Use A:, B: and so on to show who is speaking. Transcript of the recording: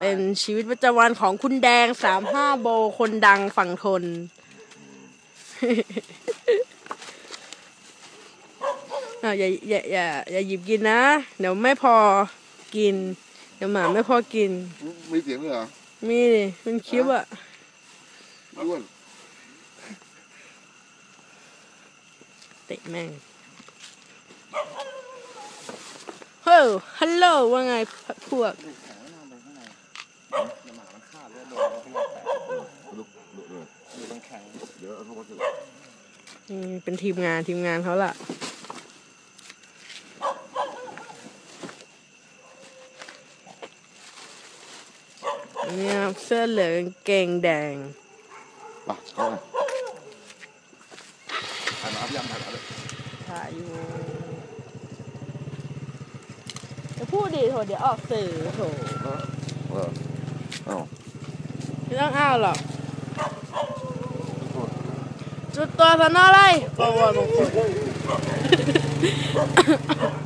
A: เป็นชีวิตประจำวันของคุณแดง35โบคนดังฝั่งทน อย่าหยิบกินนะเดี๋ยวไม่พอกินเดี๋ยวหมาไม่พอกิน
B: มีเสียงด้วยเหรอ
A: มีเป็นคลิปอะเตะแม่งเฮ้ยฮัลโหลว่าไงพวกเป็นทีมงานเขาล่ะเนี่ยเสื้อเหลืองเกงแดง
B: ป่ะเข้าไปถ่ายมาพี่ยำถ่ายมาเลย
A: ถ่ายอยู่จะพูดดีโถเดี๋ยวออกสื่อโถไม่ต้องอ้าวหรอกจุดตัวสนออะไรโอ้โห